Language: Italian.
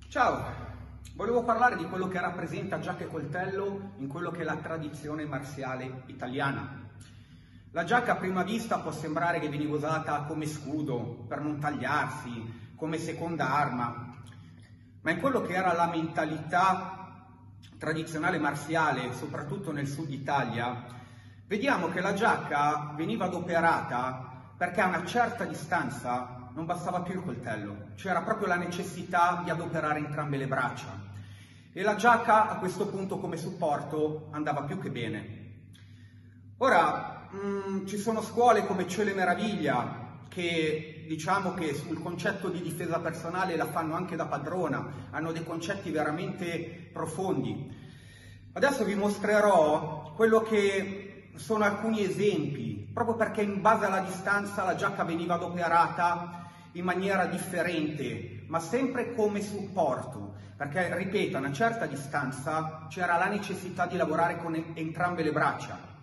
Ciao, volevo parlare di quello che rappresenta giacca e coltello in quello che è la tradizione marziale italiana. La giacca a prima vista può sembrare che veniva usata come scudo, per non tagliarsi, come seconda arma, ma in quello che era la mentalità tradizionale marziale, soprattutto nel sud Italia, vediamo che la giacca veniva adoperata perché a una certa distanza non bastava più il coltello, c'era proprio la necessità di adoperare entrambe le braccia e la giacca a questo punto come supporto andava più che bene. Ora, ci sono scuole come Cielo e Meraviglia che diciamo che sul concetto di difesa personale la fanno anche da padrona, hanno dei concetti veramente profondi. Adesso vi mostrerò quello che sono alcuni esempi, proprio perché in base alla distanza la giacca veniva adoperata in maniera differente, ma sempre come supporto, perché, ripeto, a una certa distanza c'era la necessità di lavorare con entrambe le braccia.